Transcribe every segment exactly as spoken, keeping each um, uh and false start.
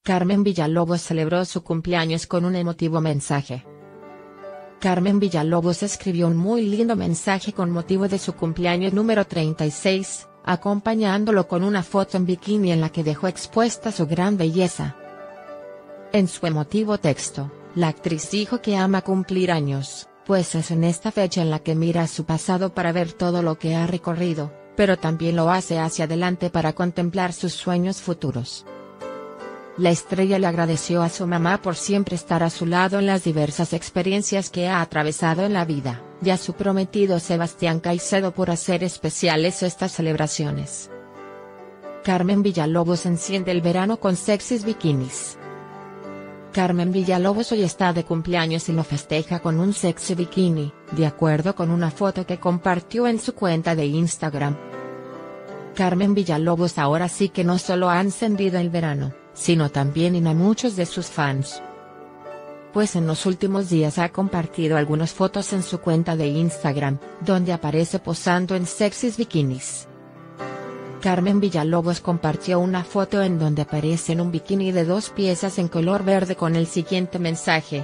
Carmen Villalobos celebró su cumpleaños con un emotivo mensaje. Carmen Villalobos escribió un muy lindo mensaje con motivo de su cumpleaños número treinta y seis, acompañándolo con una foto en bikini en la que dejó expuesta su gran belleza. En su emotivo texto, la actriz dijo que ama cumplir años, pues es en esta fecha en la que mira a su pasado para ver todo lo que ha recorrido, pero también lo hace hacia adelante para contemplar sus sueños futuros. La estrella le agradeció a su mamá por siempre estar a su lado en las diversas experiencias que ha atravesado en la vida, y a su prometido Sebastián Caicedo por hacer especiales estas celebraciones. Carmen Villalobos enciende el verano con sexys bikinis. Carmen Villalobos hoy está de cumpleaños y lo festeja con un sexy bikini, de acuerdo con una foto que compartió en su cuenta de Instagram. Carmen Villalobos ahora sí que no solo ha encendido el verano, sino también a muchos de sus fans. Pues en los últimos días ha compartido algunas fotos en su cuenta de Instagram, donde aparece posando en sexys bikinis. Carmen Villalobos compartió una foto en donde aparece en un bikini de dos piezas en color verde con el siguiente mensaje: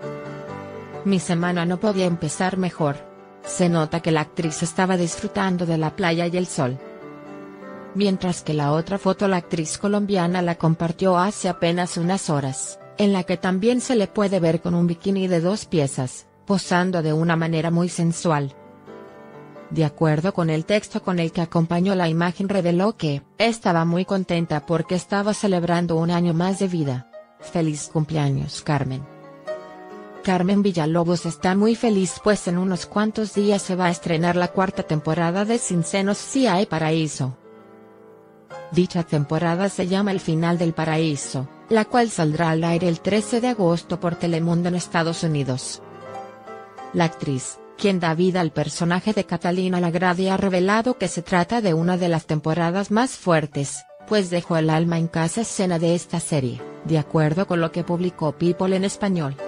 "Mi semana no podía empezar mejor". Se nota que la actriz estaba disfrutando de la playa y el sol. Mientras que la otra foto la actriz colombiana la compartió hace apenas unas horas, en la que también se le puede ver con un bikini de dos piezas, posando de una manera muy sensual. De acuerdo con el texto con el que acompañó la imagen, reveló que estaba muy contenta porque estaba celebrando un año más de vida. Feliz cumpleaños, Carmen. Carmen Villalobos está muy feliz pues en unos cuantos días se va a estrenar la cuarta temporada de Sin Senos Si Hay Paraíso. Dicha temporada se llama El Final del Paraíso, la cual saldrá al aire el trece de agosto por Telemundo en Estados Unidos. La actriz, quien da vida al personaje de Catalina Lagradi, ha revelado que se trata de una de las temporadas más fuertes, pues dejó el alma en cada escena de esta serie, de acuerdo con lo que publicó People en español.